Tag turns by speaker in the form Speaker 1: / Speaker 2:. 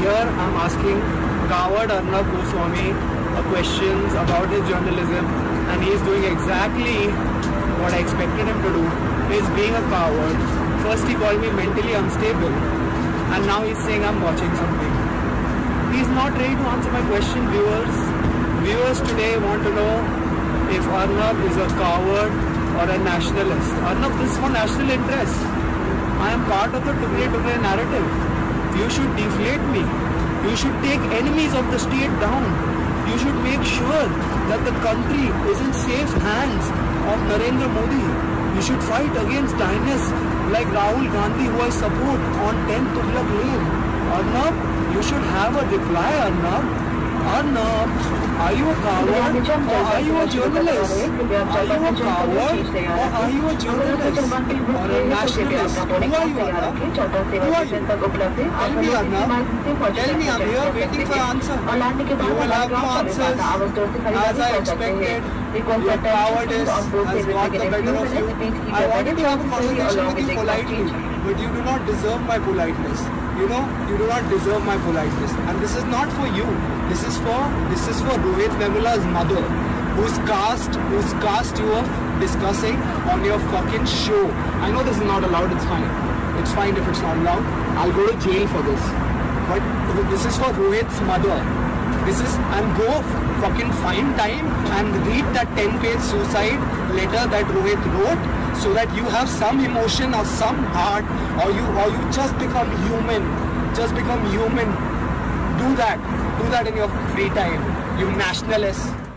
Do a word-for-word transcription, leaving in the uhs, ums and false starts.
Speaker 1: here I'm asking coward Arnab Goswami questions about his journalism, and he is doing exactly what I expected him to do. He is being a coward. First he called me mentally unstable, and now he's saying I'm watching something. He's not ready to answer my question, viewers. Viewers today want to know if Arnab is a coward or a nationalist. Arnab, this is for national interest. I am part of the Tukre Tukre narrative. You should deflate me. You should take enemies of the state down. You should make sure that the country is in safe hands of Narendra Modi. You should fight against dynasts like Rahul Gandhi, who I support on tenth Tughlaq Lane. Arnab, you should have a reply, Arnab. Arnab, are you a coward or are you a journalist? Are you a coward or are you a journalist or a nationalist? Who are you, Arnab? Who are you? Tell me, Arnab. Tell me, I'm here waiting for answer. You will have no answers. As I expected, your cowardice has got the better of you. I wanted to have a conversation with you politely, but you do not deserve my politeness. You know, you do not deserve my politeness. And this is not for you. This is for this is for Rohit Vemula's mother, who's cast who's cast you up discussing on your fucking show. I know this is not allowed. It's fine. It's fine if it's not allowed. I'll go to jail for this. But this is for Rohit's mother. This is and go fucking find time and read that ten-page suicide letter that Rohit wrote, so that you have some emotion or some heart, or you or you just become human. Just become human. Do that. Do that in your free time, you nationalists.